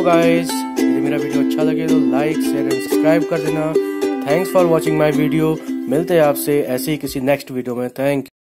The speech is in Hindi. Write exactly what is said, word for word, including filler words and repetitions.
गाइस, यदि मेरा वीडियो अच्छा लगे तो लाइक शेयर एंड सब्सक्राइब कर देना। Thanks for watching my video. मिलते हैं आपसे ऐसे ही किसी नेक्स्ट वीडियो में। थैंक